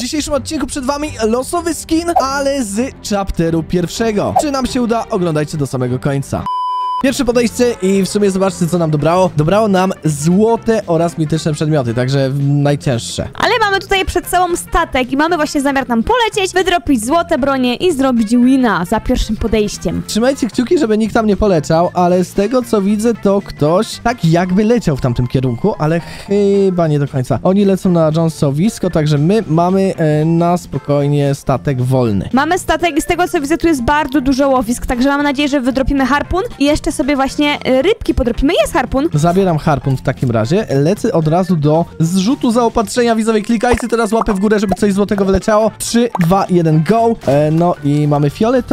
dzisiejszym odcinku przed wami losowy skin, ale z chapteru pierwszego. Czy nam się uda? Oglądajcie do samego końca. Pierwsze podejście i w sumie zobaczcie, co nam dobrało. Dobrało nam złote oraz mityczne przedmioty, także najcięższe. Ale mamy tutaj przed sobą statek i mamy właśnie zamiar tam polecieć, wydropić złote bronie i zrobić wina za pierwszym podejściem. Trzymajcie kciuki, żeby nikt tam nie poleciał, ale z tego, co widzę, to ktoś tak jakby leciał w tamtym kierunku, ale chyba nie do końca. Oni lecą na Jonesowisko, także my mamy na spokojnie statek wolny. Mamy statek i z tego, co widzę, tu jest bardzo dużo łowisk, także mam nadzieję, że wydropimy harpun i jeszcze sobie właśnie rybki podropimy. Jest harpun. Zabieram harpun w takim razie. Lecę od razu do zrzutu zaopatrzenia. Widzowie, klikajcie teraz łapę w górę, żeby coś złotego wyleciało. 3, 2, 1, go. No i mamy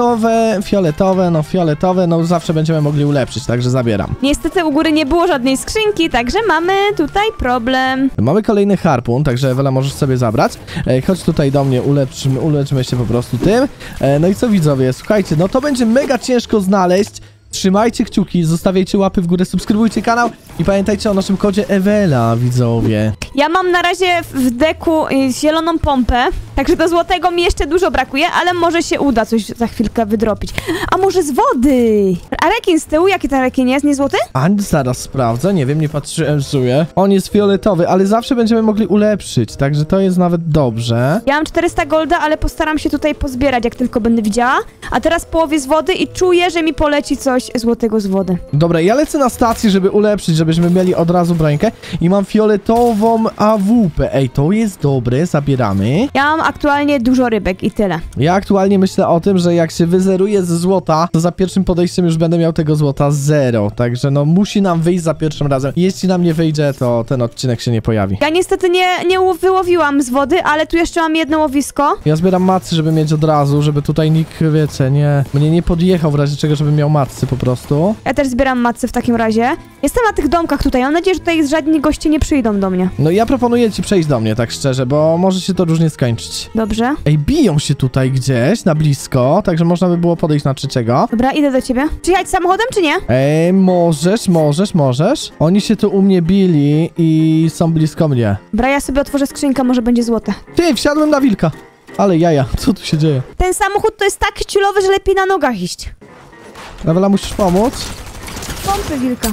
fioletowe, no zawsze będziemy mogli ulepszyć, także zabieram. Niestety u góry nie było żadnej skrzynki, także mamy tutaj problem. Mamy kolejny harpun, także Ewela możesz sobie zabrać. Chodź tutaj do mnie, uleczmy się po prostu tym. No i co, widzowie, słuchajcie, no to będzie mega ciężko znaleźć. Trzymajcie kciuki, zostawiajcie łapy w górę, subskrybujcie kanał i pamiętajcie o naszym kodzie Ewela, widzowie. Ja mam na razie w deku zieloną pompę, także do złotego mi jeszcze dużo brakuje, ale może się uda coś za chwilkę wydropić. A może z wody? A rekin z tyłu? Jaki ten rekin jest? Nie złoty? A zaraz sprawdzę, nie wiem, nie patrzyłem w sumie. On jest fioletowy, ale zawsze będziemy mogli ulepszyć, także to jest nawet dobrze. Ja mam 400 golda, ale postaram się tutaj pozbierać, jak tylko będę widziała. A teraz połowię z wody i czuję, że mi poleci coś złotego z wody. Dobra, ja lecę na stację, żeby ulepszyć, żebyśmy mieli od razu brońkę. I mam fioletową AWP. Ej, to jest dobre, zabieramy. Ja mam aktualnie dużo rybek i tyle. Ja aktualnie myślę o tym, że jak się wyzeruje ze złota, to za pierwszym podejściem już będę miał tego złota 0. Także no musi nam wyjść za pierwszym razem. Jeśli nam nie wyjdzie, to ten odcinek się nie pojawi. Ja niestety nie wyłowiłam z wody, ale tu jeszcze mam jedno łowisko. Ja zbieram macy, żeby mieć od razu, żeby tutaj nikt, wiecie, mnie nie podjechał w razie czego, żeby miał macy po prostu. Ja też zbieram macy w takim razie. Jestem na tych domkach tutaj. Mam nadzieję, że tutaj żadni goście nie przyjdą do mnie. No ja proponuję ci przejść do mnie, tak szczerze, bo może się to różnie skończyć. Dobrze. Ej, biją się tutaj gdzieś, na blisko, także można by było podejść na trzeciego. Dobra, idę do ciebie. Przyjechać samochodem, czy nie? Ej, możesz. Oni się tu u mnie bili i są blisko mnie. Dobra, ja sobie otworzę skrzynkę, może będzie złote. Ty, wsiadłem na wilka. Ale jaja, co tu się dzieje? Ten samochód to jest tak ciulowy, że lepiej na nogach iść. Ewela, musisz pomóc. Pompy wilka.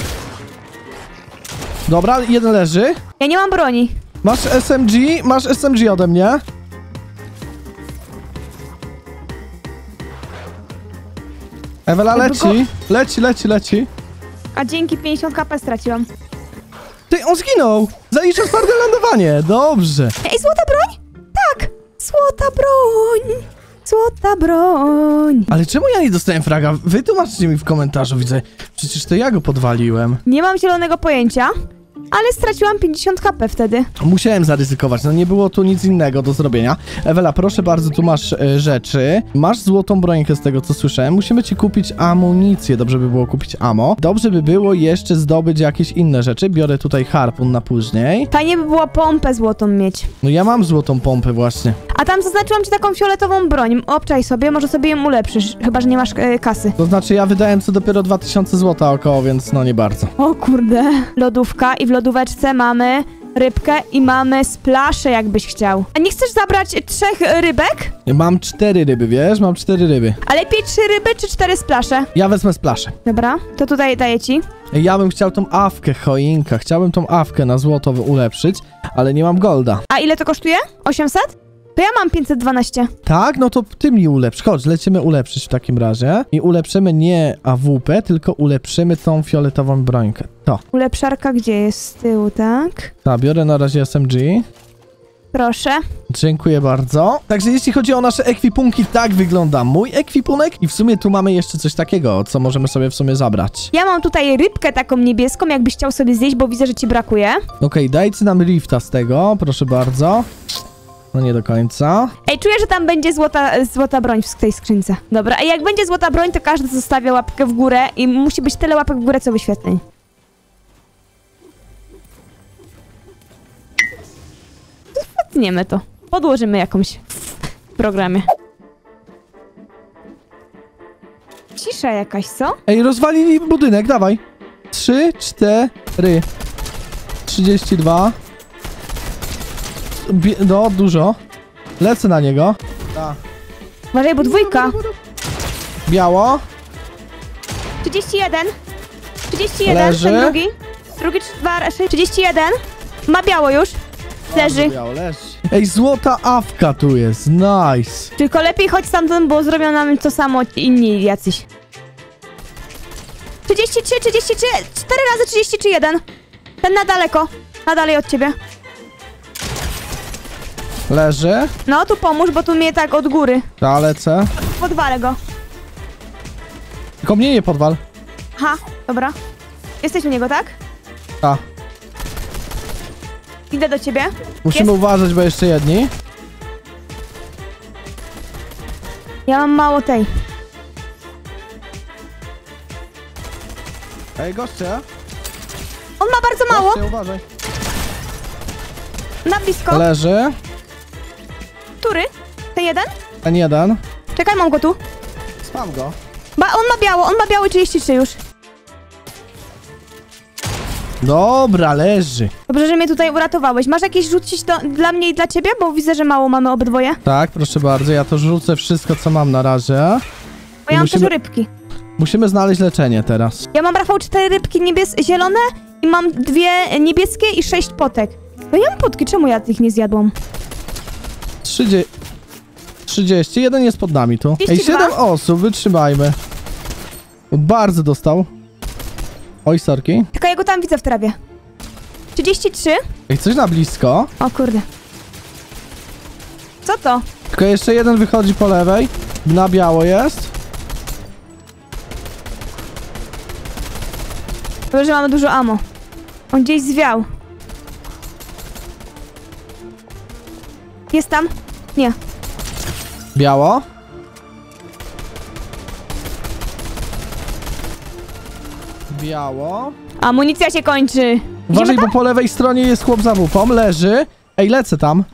Dobra, jeden leży. Ja nie mam broni. Masz SMG ode mnie. Ewela leci. A dzięki 50 HP straciłam. Ty, on zginął. Zaliczę twarde lądowanie. Dobrze. Ej, złota broń? Tak, złota broń. Złota broń. Ale czemu ja nie dostałem fraga? Wytłumaczcie mi w komentarzu, widzę. Przecież to ja go podwaliłem. Nie mam zielonego pojęcia, ale straciłam 50 HP wtedy. Musiałem zaryzykować, no nie było tu nic innego do zrobienia. Ewela, proszę bardzo, tu masz rzeczy. Masz złotą brońkę z tego, co słyszałem. Musimy ci kupić amunicję. Dobrze by było kupić ammo. Dobrze by było jeszcze zdobyć jakieś inne rzeczy. Biorę tutaj harpun na później. Fajnie by było pompę złotą mieć. No ja mam złotą pompę właśnie. A tam zaznaczyłam ci taką fioletową broń. Obczaj sobie, może sobie ją ulepszysz. Chyba że nie masz kasy. To znaczy ja wydałem co dopiero 2000 złota około, więc no nie bardzo. O kurde. Lodówka i w lodóweczce mamy rybkę i mamy splaszę, jakbyś chciał. A nie chcesz zabrać 3 rybek? Mam 4 ryby, wiesz? Mam 4 ryby. A lepiej 3 ryby czy 4 splasze? Ja wezmę splaszę. Dobra, to tutaj daję ci. Ja bym chciał tą awkę, choinka. Chciałbym tą awkę na złoto ulepszyć, ale nie mam golda. A ile to kosztuje? 800? To ja mam 512. Tak? No to ty mi ulepsz. Chodź, lecimy ulepszyć w takim razie. I ulepszymy nie AWP, tylko ulepszymy tą fioletową brońkę. To. Ulepszarka gdzie jest? Z tyłu, tak? Tak, biorę na razie SMG. Proszę. Dziękuję bardzo. Także jeśli chodzi o nasze ekwipunki, tak wygląda mój ekwipunek. I w sumie tu mamy jeszcze coś takiego, co możemy sobie w sumie zabrać. Ja mam tutaj rybkę taką niebieską, jakbyś chciał sobie zjeść, bo widzę, że ci brakuje. Okej, dajcie nam rifta z tego, proszę bardzo. No nie do końca. Ej, czuję, że tam będzie złota broń w tej skrzynce. Dobra, a jak będzie złota broń, to każdy zostawia łapkę w górę i musi być tyle łapek w górę, co wyświetleń. Wytniemy to. Podłożymy jakąś w programie. Cisza jakaś, co? Ej, rozwalili budynek, dawaj. 3, 4, 32. No, dużo. Lecę na niego. Tak. Uważaj, bo dwójka. Biało. 31. 31, Leży. ten drugi. Drugi, 31. Ma biało już. Leży. Biało, leży. Ej, złota awka tu jest. Nice. Tylko lepiej chodź stamtąd, bo zrobią nam to samo inni jacyś. 33, 33, 4 razy 33, 1. Ten na daleko. Na dalej od ciebie. Leży. No, tu pomóż, bo tu mnie tak od góry. Ta, lecę. Podwalę go. Tylko mnie nie podwal. Ha, dobra. Jesteś u niego, tak? Ta. Idę do ciebie. Musimy uważać, bo jeszcze jedni. Ja mam mało tej. Ej, goście. On ma bardzo mało. Goście, uważaj. Na blisko. Leży. Który? Ten jeden? Ten jeden. Czekaj, mam go tu. Spam go. On ma biały 33 już. Dobra, leży. Dobrze, że mnie tutaj uratowałeś. Masz jakieś rzucić dla mnie i dla ciebie? Bo widzę, że mało mamy obydwoje. Tak, proszę bardzo, ja to rzucę wszystko, co mam na razie. Bo ja mam musimy- też rybki. Musimy znaleźć leczenie teraz. Ja mam, Rafał, 4 rybki zielone i mam 2 niebieskie i 6 potek. No ja mam potki, czemu ja tych nie zjadłam? 30, jeden jest pod nami tu. Ej, 32. 7 osób, wytrzymajmy. Bardzo dostał. Oj, sorki. Tylko ja go tam widzę w trawie. 33. Ej, coś na blisko. O kurde. Co to? Tylko jeszcze jeden wychodzi po lewej. Na biało jest. Dobrze, że mamy dużo ammo. On gdzieś zwiał. Jest tam? Nie. Biało. Biało. Amunicja się kończy. Uważaj, Idziemy bo po lewej stronie jest chłop za wupą. Leży. Ej, lecę tam.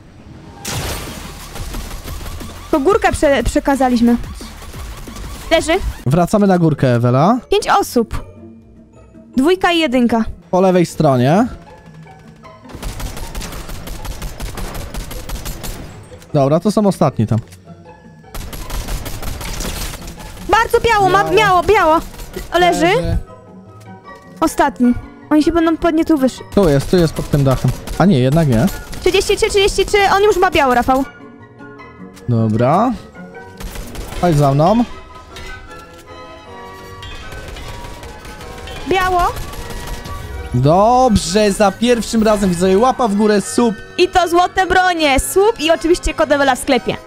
To górkę przekazaliśmy. Leży. Wracamy na górkę, Ewela. 5 osób. 2 i 1. Po lewej stronie. Dobra, to są ostatni tam. Bardzo biało, biało. O, leży. Ostatni. Oni się będą podnie tu wyszli. Tu jest pod tym dachem. A nie, jednak nie. 33, on już ma biało, Rafał. Dobra. Chodź za mną. Biało. Dobrze, za pierwszym razem widzę łapa w górę, sub. I to złote bronie, słup i oczywiście kod Ewela w sklepie.